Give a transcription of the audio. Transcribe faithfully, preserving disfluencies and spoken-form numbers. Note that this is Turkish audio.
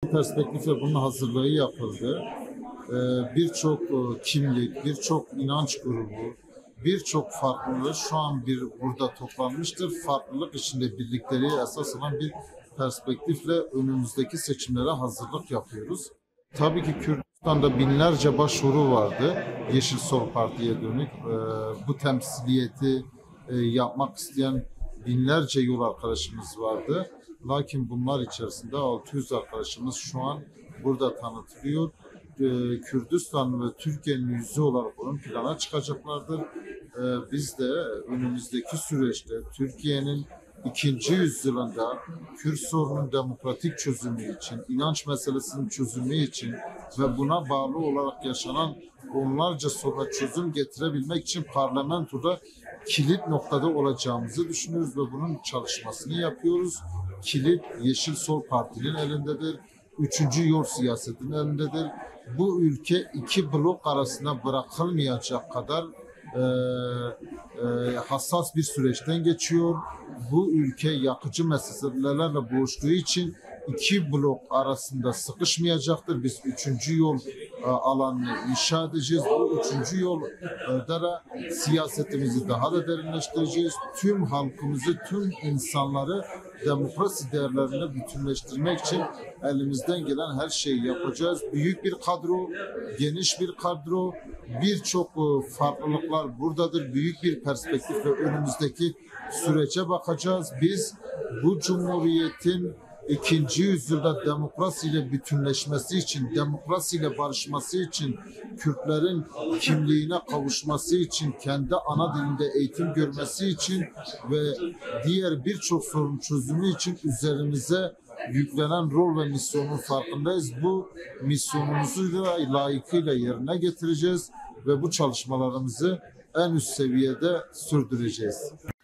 perspektifle bunun hazırlığı yapıldı. Ee, birçok e, kimlik, birçok inanç grubu, birçok farklılığı şu an bir burada toplanmıştır. Farklılık içinde birlikteliğe esas olan bir perspektifle önümüzdeki seçimlere hazırlık yapıyoruz. Tabii ki Kürdistan'da binlerce başvuru vardı Yeşil Sol Parti'ye dönük. Ee, bu temsiliyeti e, yapmak isteyen binlerce yol arkadaşımız vardı. Lakin bunlar içerisinde altı yüz arkadaşımız şu an burada tanıtılıyor. Ee, Kürdistan ve Türkiye'nin yüzü olarak ön plana çıkacaklardır. Ee, biz de önümüzdeki süreçte Türkiye'nin ikinci yüzyılında Kürt sorunun demokratik çözümü için, inanç meselesinin çözümü için ve buna bağlı olarak yaşanan onlarca soruna çözüm getirebilmek için parlamentoda kilit noktada olacağımızı düşünüyoruz ve bunun çalışmasını yapıyoruz. Kilit Yeşil Sol Parti'nin elindedir. Üçüncü yol siyasetinin elindedir. Bu ülke iki blok arasında bırakılmayacak kadar e, e, hassas bir süreçten geçiyor. Bu ülke yakıcı meselelerle boğuştuğu için iki blok arasında sıkışmayacaktır. Biz üçüncü yol e, alanını inşa edeceğiz. Bu üçüncü yol e, da siyasetimizi daha da derinleştireceğiz. Tüm halkımızı, tüm insanları demokrasi değerlerine bütünleştirmek için elimizden gelen her şeyi yapacağız. Büyük bir kadro, geniş bir kadro, birçok farklılıklar buradadır. Büyük bir perspektifle önümüzdeki sürece bakacağız. Biz bu cumhuriyetin ikinci yüzyılda demokrasiyle bütünleşmesi için, demokrasiyle barışması için, Kürtlerin kimliğine kavuşması için, kendi ana dilinde eğitim görmesi için ve diğer birçok sorun çözümü için üzerimize yüklenen rol ve misyonun farkındayız. Bu misyonumuzu da layıkıyla yerine getireceğiz ve bu çalışmalarımızı en üst seviyede sürdüreceğiz.